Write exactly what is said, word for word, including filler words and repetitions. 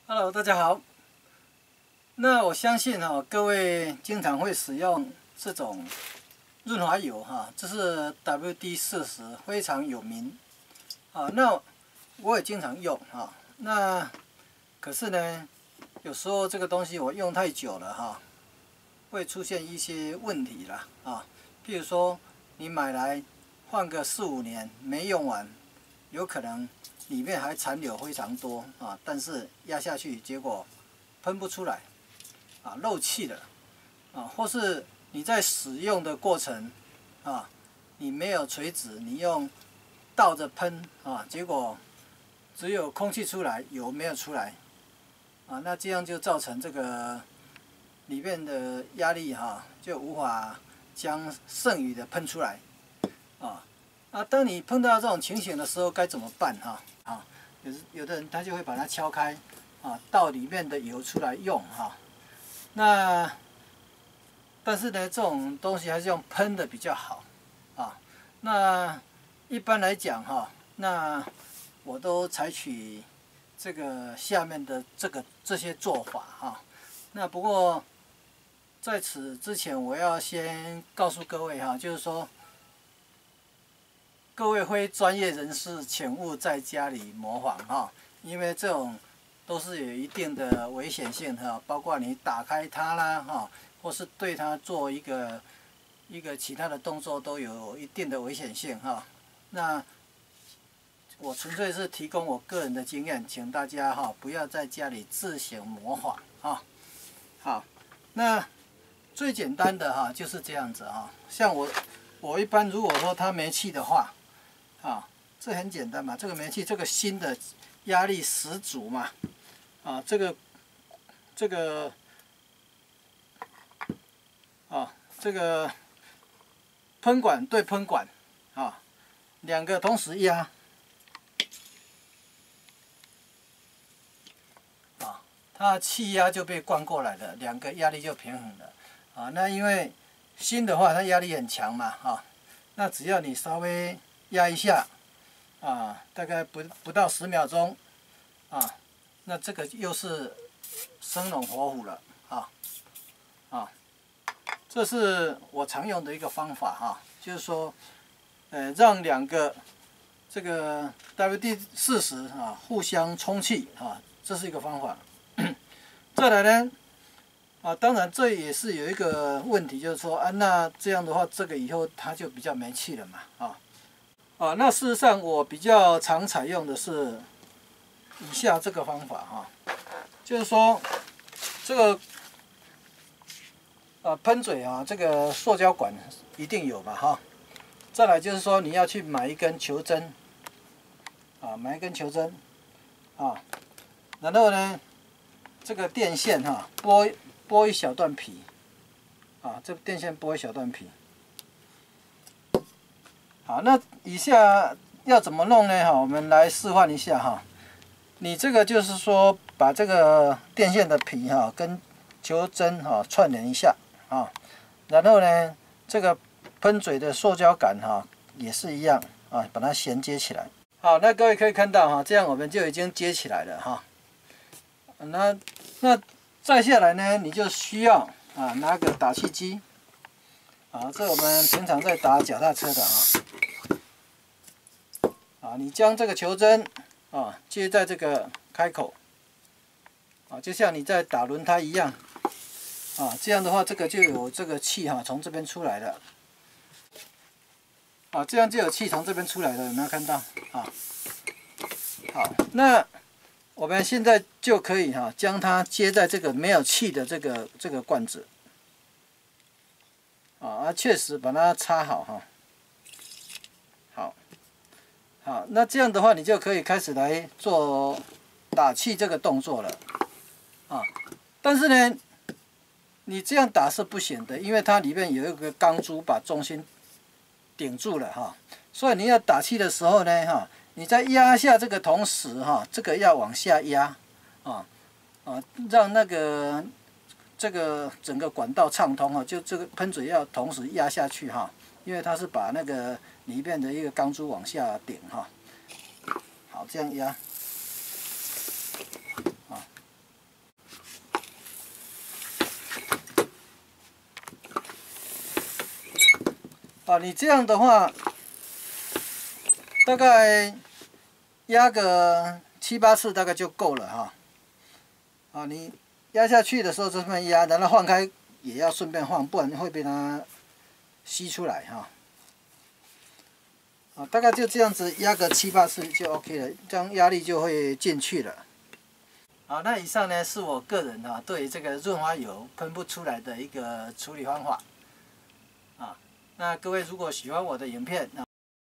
Hello， 大家好。那我相信哈、哦，各位经常会使用这种润滑油哈，这是 W D 四十，非常有名。啊，那我也经常用哈。那可是呢，有时候这个东西我用太久了哈，会出现一些问题啦啊。譬如说，你买来放个四五年没用完，有可能里面还残留非常多啊，但是压下去结果喷不出来啊，漏气了啊，或是你在使用的过程啊，你没有垂直，你用倒着喷啊，结果只有空气出来，油没有出来啊，那这样就造成这个里面的压力哈、啊，就无法将剩余的喷出来啊。啊，当你碰到这种情形的时候，该怎么办哈？啊，有有的人他就会把它敲开，啊，倒里面的油出来用哈。那但是呢，这种东西还是用喷的比较好啊。那一般来讲哈，那我都采取这个下面的这个这些做法哈。那不过在此之前，我要先告诉各位哈，就是说。各位非专业人士，请勿在家里模仿哈，因为这种都是有一定的危险性哈，包括你打开它啦哈，或是对它做一个一个其他的动作都有一定的危险性哈。那我纯粹是提供我个人的经验，请大家哈不要在家里自行模仿哈。好，那最简单的哈就是这样子哈，像我我一般如果说它没气的话。啊，这很简单嘛，这个煤气这个新的压力十足嘛，啊，这个这个啊，这个喷管对喷管啊，两个同时压，啊，它气压就被灌过来了，两个压力就平衡了，啊，那因为新的话它压力很强嘛，哈、啊，那只要你稍微压一下，啊，大概不不到十秒钟，啊，那这个又是生龙活虎了，啊，啊，这是我常用的一个方法哈、啊，就是说，呃，让两个这个 W D 四十啊互相充气啊，这是一个方法。再来呢，啊，当然这也是有一个问题，就是说啊，那这样的话，这个以后它就比较没气了嘛，啊。啊，那事实上我比较常采用的是以下这个方法哈，就是说这个啊喷嘴啊，这个塑胶管一定有吧哈。再来就是说你要去买一根球针，啊买一根球针，啊，然后呢这个电线哈剥剥一小段皮，啊这电线剥一小段皮。好，那以下要怎么弄呢？哈，我们来示范一下哈。你这个就是说，把这个电线的皮哈跟球针哈串联一下啊，然后呢，这个喷嘴的塑胶杆哈也是一样啊，把它衔接起来。好，那各位可以看到哈，这样我们就已经接起来了哈。那那再下来呢，你就需要啊拿个打气机。啊，这我们平常在打脚踏车的哈。啊，你将这个球针啊接在这个开口，啊，就像你在打轮胎一样，啊，这样的话这个就有这个气哈从这边出来了，啊，这样就有气从这边出来了，有没有看到？啊，好，那我们现在就可以哈将它接在这个没有气的这个这个罐子，啊，确实把它插好哈。好，好，那这样的话，你就可以开始来做打气这个动作了，啊，但是呢，你这样打是不行的，因为它里面有一个钢珠把中心顶住了哈，所以你要打气的时候呢，哈，你在压下这个同时哈，这个要往下压，啊，啊，让那个这个整个管道畅通哈，就这个喷嘴要同时压下去哈，因为它是把那个里面的一个钢珠往下顶哈。好，这样压，啊， 啊，你这样的话，大概压个七八次大概就够了哈。啊，你压下去的时候就这么压，然后放开也要顺便放，不然会被它吸出来哈。啊，大概就这样子压个七八次就 OK 了，这样压力就会进去了。好，那以上呢是我个人啊对这个润滑油喷不出来的一个处理方法。啊，那各位如果喜欢我的影片啊。